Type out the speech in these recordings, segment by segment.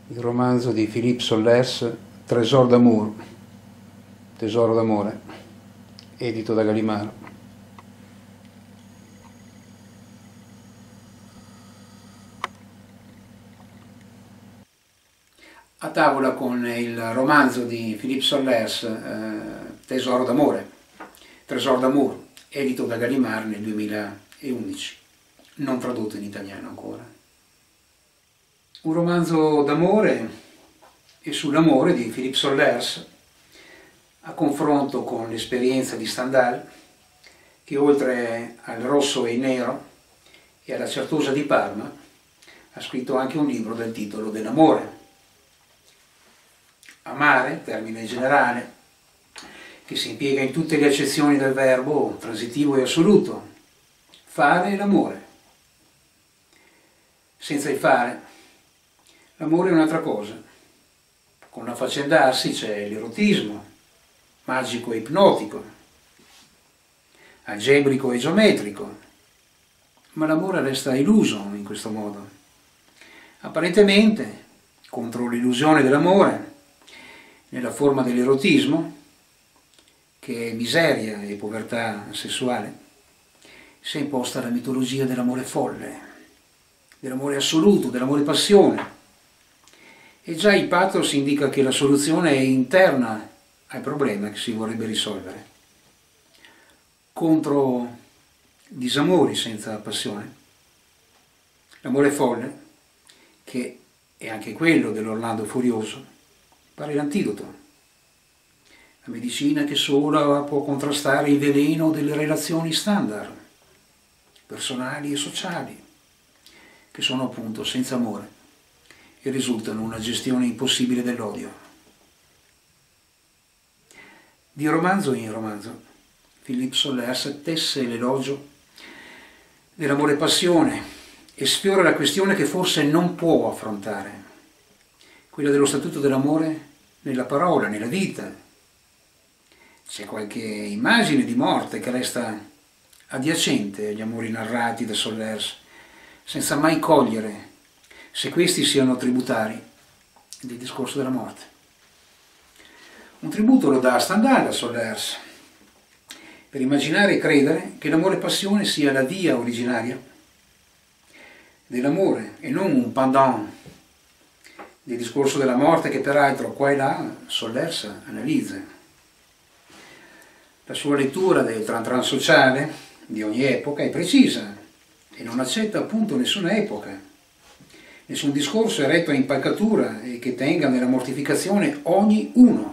Il romanzo di Philippe Sollers, Trésor d'amour, Tesoro d'amore, edito da Gallimard. A tavola con il romanzo di Philippe Sollers, Tesoro d'amore, Trésor d'amour, edito da Gallimard nel 2011, non tradotto in italiano ancora. Un romanzo d'amore e sull'amore di Philippe Sollers, a confronto con l'esperienza di Stendhal, che oltre al Rosso e il Nero e alla Certosa di Parma ha scritto anche un libro dal titolo dell'amore. Amare, termine generale, che si impiega in tutte le accezioni del verbo transitivo e assoluto. Fare l'amore. Senza il fare, l'amore è un'altra cosa. Con l'affaccendarsi c'è l'erotismo, magico e ipnotico, algebrico e geometrico, ma l'amore resta illuso in questo modo. Apparentemente, contro l'illusione dell'amore, nella forma dell'erotismo, che è miseria e povertà sessuale, si è imposta la mitologia dell'amore folle, dell'amore assoluto, dell'amore passione. E già il pathos indica che la soluzione è interna al problema che si vorrebbe risolvere. Contro disamori senza passione, l'amore folle, che è anche quello dell'Orlando Furioso, pare l'antidoto. La medicina che sola può contrastare il veleno delle relazioni standard, personali e sociali, che sono appunto senza amore e risultano una gestione impossibile dell'odio. Di romanzo in romanzo, Philippe Sollers tesse l'elogio dell'amore passione e sfiora la questione che forse non può affrontare, quella dello statuto dell'amore nella parola, nella vita. C'è qualche immagine di morte che resta adiacente agli amori narrati da Sollers, senza mai cogliere se questi siano tributari del discorso della morte. Un tributo lo dà Stendhal a Sollers, per immaginare e credere che l'amore passione sia la via originaria dell'amore e non un pendant del discorso della morte che peraltro qua e là Sollers analizza. La sua lettura del tran sociale di ogni epoca è precisa e non accetta appunto nessuna epoca, nessun discorso eretto a impalcatura e che tenga nella mortificazione ogni uno.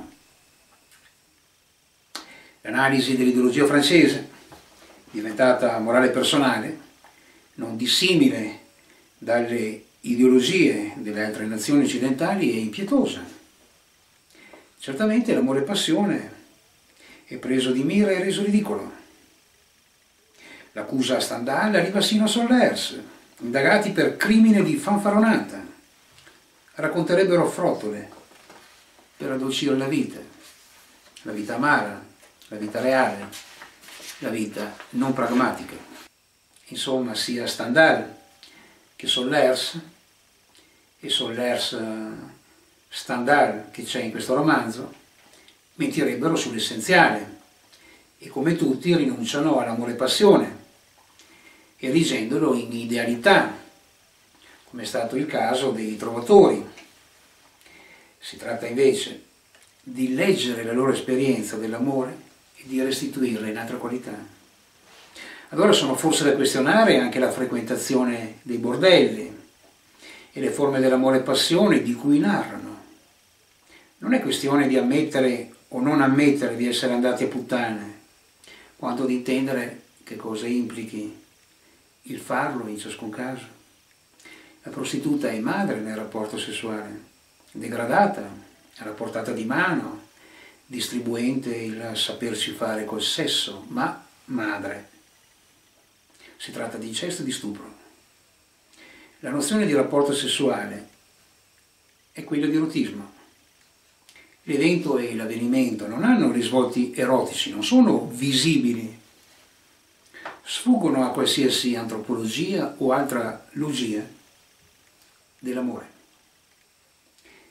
L'analisi dell'ideologia francese, diventata morale personale, non dissimile dalle ideologie delle altre nazioni occidentali, è impietosa. Certamente l'amore passione è preso di mira e reso ridicolo. L'accusa a Stendhal arriva sino a Sollers, indagati per crimine di fanfaronata. Racconterebbero frottole per addolcire la vita amara, la vita reale, la vita non pragmatica. Insomma, sia Stendhal che Sollers, e Sollers Stendhal che c'è in questo romanzo, mentirebbero sull'essenziale e come tutti rinunciano all'amore passione, erigendolo in idealità, come è stato il caso dei trovatori. Si tratta invece di leggere la loro esperienza dell'amore e di restituirla in altra qualità. Allora sono forse da questionare anche la frequentazione dei bordelli e le forme dell'amore passione di cui narrano. Non è questione di ammettere o non ammettere di essere andati a puttane, quanto di intendere che cosa implichi il farlo in ciascun caso. La prostituta è madre nel rapporto sessuale, degradata, alla portata di mano, distribuente il saperci fare col sesso, ma madre. Si tratta di incesto e di stupro. La nozione di rapporto sessuale è quella di erotismo. L'evento e l'avvenimento non hanno risvolti erotici, non sono visibili, sfuggono a qualsiasi antropologia o altra logia dell'amore.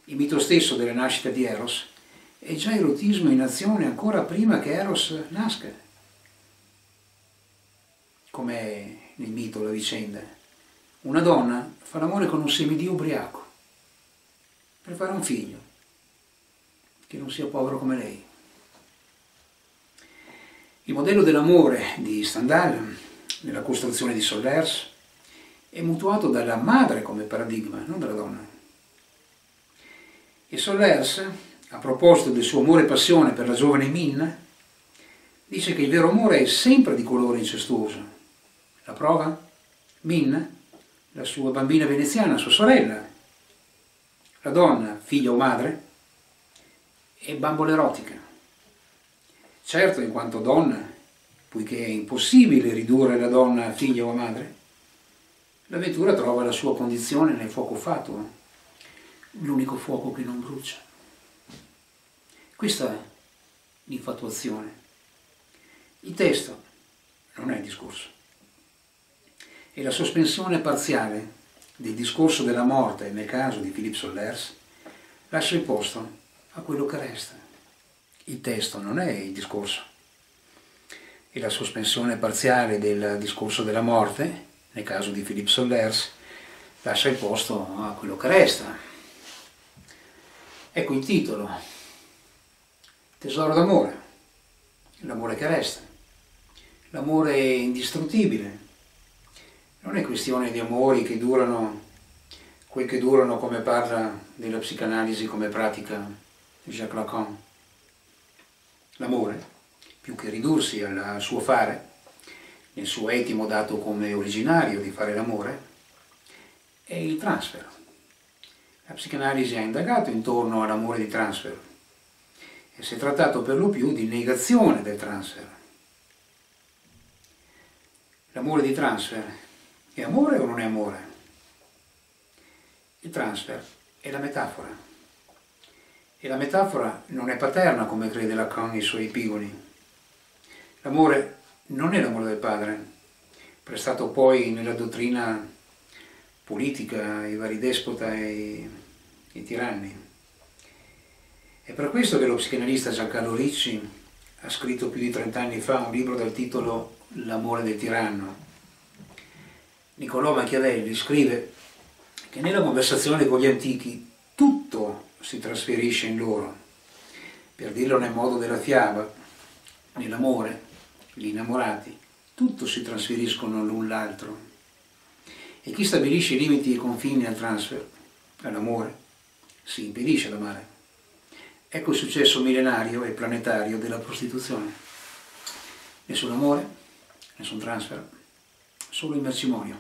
Il mito stesso della nascita di Eros è già erotismo in azione ancora prima che Eros nasca. Com'è nel mito la vicenda? Una donna fa l'amore con un semidio ubriaco per fare un figlio che non sia povero come lei. Il modello dell'amore di Stendhal, nella costruzione di Sollers, è mutuato dalla madre come paradigma, non dalla donna. E Sollers, a proposito del suo amore e passione per la giovane Minna, dice che il vero amore è sempre di colore incestuoso. La prova? Minna, la sua bambina veneziana, sua sorella. La donna, figlia o madre, è bambola erotica. Certo, in quanto donna, poiché è impossibile ridurre la donna a figlia o a madre, l'avventura trova la sua condizione nel fuoco fatuo, l'unico fuoco che non brucia. Questa è l'infatuazione. Il testo non è il discorso. È la sospensione parziale del discorso della morte, nel caso di Philippe Sollers, lascia il posto a quello che resta. Il testo non è il discorso. E la sospensione parziale del discorso della morte, nel caso di Philippe Sollers, lascia il posto a quello che resta. Ecco il titolo: Tesoro d'amore, l'amore che resta, l'amore indistruttibile. Non è questione di amori che durano quel che durano, come parla della psicanalisi come pratica Jacques Lacan. L'amore, più che ridursi al suo fare, nel suo etimo dato come originario di fare l'amore, è il transfer. La psicanalisi ha indagato intorno all'amore di transfer e si è trattato per lo più di negazione del transfer. L'amore di transfer è amore o non è amore? Il transfer è la metafora. E la metafora non è paterna come crede Lacan nei suoi epigoni. L'amore non è l'amore del padre, prestato poi nella dottrina politica ai vari despota e ai tiranni. È per questo che lo psicanalista Giancarlo Ricci ha scritto più di 30 anni fa un libro dal titolo L'amore del tiranno. Niccolò Machiavelli scrive che nella conversazione con gli antichi tutto si trasferisce in loro. Per dirlo nel modo della fiaba, nell'amore, gli innamorati, tutto si trasferiscono l'un l'altro. E chi stabilisce i limiti e i confini al transfer, all'amore, si impedisce ad amare. Ecco il successo millenario e planetario della prostituzione. Nessun amore, nessun transfer, solo il mercimonio.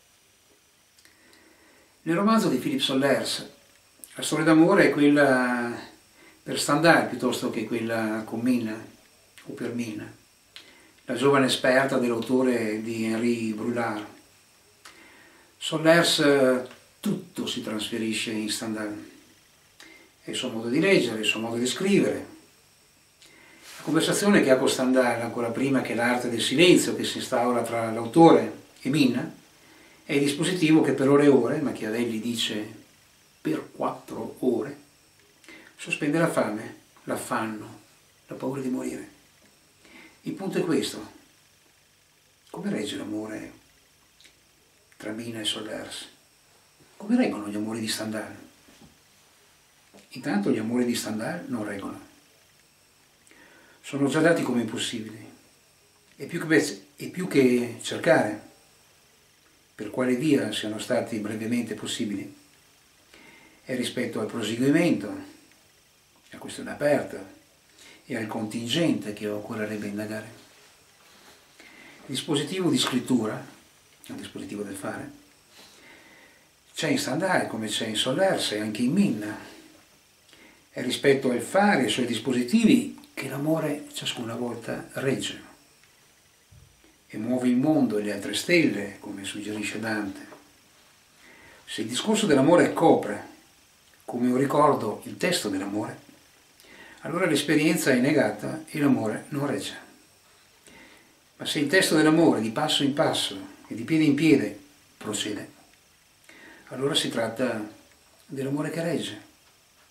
Nel romanzo di Philippe Sollers, la storia d'amore è quella per Stendhal piuttosto che quella con Minna o per Minna, la giovane esperta dell'autore di Henri Brulard. Sollers tutto si trasferisce in Stendhal. È il suo modo di leggere, il suo modo di scrivere. La conversazione che ha con Stendhal, ancora prima che l'arte del silenzio che si instaura tra l'autore e Minna, è il dispositivo che per ore e ore, Machiavelli dice per 4 ore, sospende la fame, l'affanno, la paura di morire. Il punto è questo: come regge l'amore tra Minna e Sollers? Come reggono gli amori di Stendhal? Intanto gli amori di Stendhal non reggono. Sono già dati come impossibili. E più che cercare per quale via siano stati brevemente possibili, è rispetto al proseguimento, a questione aperta e al contingente che occorrerebbe indagare. Il dispositivo di scrittura, il dispositivo del fare, c'è in Stendhal come c'è in Sollers e anche in Minna. È rispetto al fare e ai suoi dispositivi che l'amore ciascuna volta regge e muove il mondo e le altre stelle, come suggerisce Dante. Se il discorso dell'amore copre come un ricordo il testo dell'amore, allora l'esperienza è negata e l'amore non regge. Ma se il testo dell'amore di passo in passo e di piede in piede procede, allora si tratta dell'amore che regge.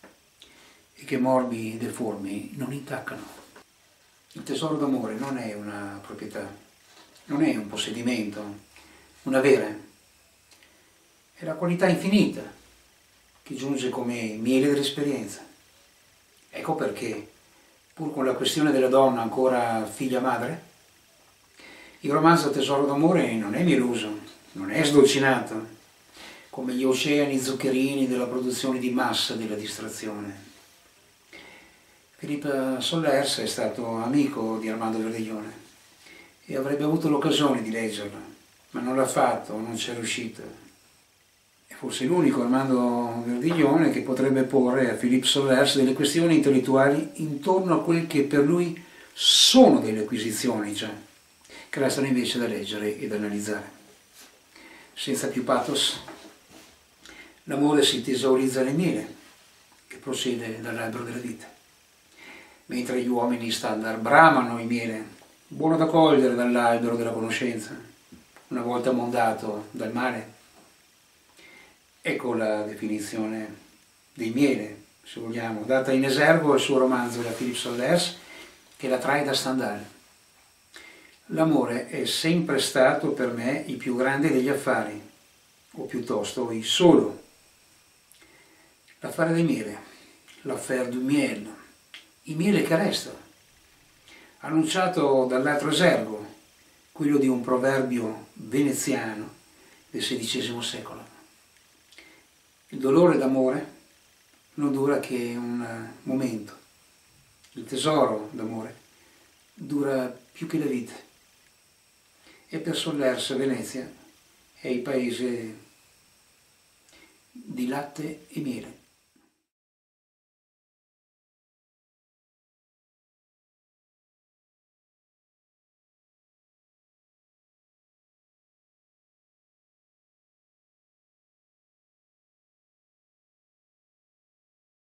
e che morbi deformi non intaccano. Il tesoro d'amore non è una proprietà, non è un possedimento, un avere, è la qualità infinita che giunge come miele dell'esperienza. Ecco perché, pur con la questione della donna ancora figlia-madre, il romanzo Tesoro d'amore non è mieloso, non è sdolcinato, come gli oceani zuccherini della produzione di massa della distrazione. Philippe Sollers è stato amico di Armando Verdiglione e avrebbe avuto l'occasione di leggerla, ma non l'ha fatto, non c'è riuscito. È forse l'unico Armando Verdiglione che potrebbe porre a Philippe Sollers delle questioni intellettuali intorno a quel che per lui sono delle acquisizioni, cioè, che restano invece da leggere e da analizzare. Senza più pathos, l'amore si tesaurizza nel miele, che procede dall'albero della vita. Mentre gli uomini standard bramano il miele, buono da cogliere dall'albero della conoscenza, una volta mondato dal male. Ecco la definizione del miele, se vogliamo, data in esergo al suo romanzo da Philippe Sollers, che la trae da Stendhal. L'amore è sempre stato per me il più grande degli affari, o piuttosto il solo. L'affare del miele, l'affaire du miel, il miele che resta, annunciato dall'altro esergo, quello di un proverbio veneziano del XVI secolo. Il dolore d'amore non dura che un momento, il tesoro d'amore dura più che la vita. E per Sollers Venezia è il paese di latte e miele.